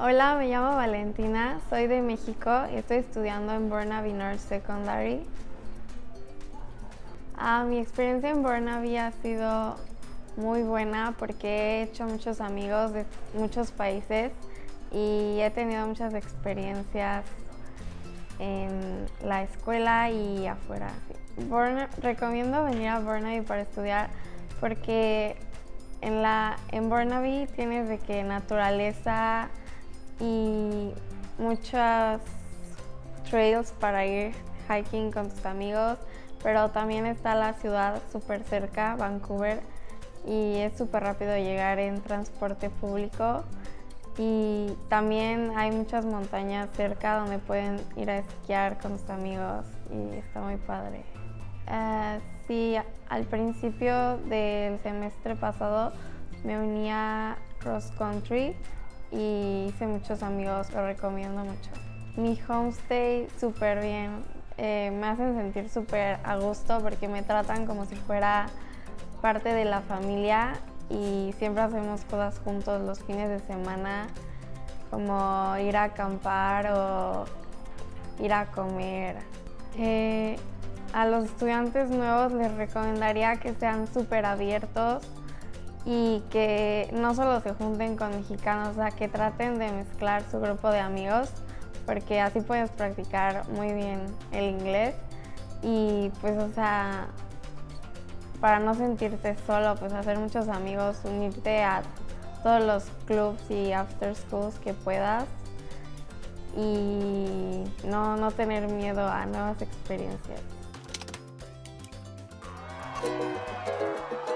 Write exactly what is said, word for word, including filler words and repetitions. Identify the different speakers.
Speaker 1: Hola, me llamo Valentina, soy de México y estoy estudiando en Burnaby North Secondary. Ah, mi experiencia en Burnaby ha sido muy buena porque he hecho muchos amigos de muchos países y he tenido muchas experiencias en la escuela y afuera. Burna, recomiendo venir a Burnaby para estudiar porque en, la, en Burnaby tienes de que naturaleza y muchos trails para ir hiking con tus amigos, pero también está la ciudad súper cerca, Vancouver, y es súper rápido llegar en transporte público. Y también hay muchas montañas cerca donde pueden ir a esquiar con sus amigos y está muy padre. Uh, sí, al principio del semestre pasado me uní a cross country y hice muchos amigos, lo recomiendo mucho. Mi homestay súper bien, eh, me hacen sentir súper a gusto porque me tratan como si fuera parte de la familia y siempre hacemos cosas juntos los fines de semana, como ir a acampar o ir a comer. Eh, a los estudiantes nuevos les recomendaría que sean súper abiertos y que no solo se junten con mexicanos, o sea, que traten de mezclar su grupo de amigos porque así puedes practicar muy bien el inglés y pues, o sea, para no sentirte solo, pues hacer muchos amigos, unirte a todos los clubs y after schools que puedas y no, no tener miedo a nuevas experiencias.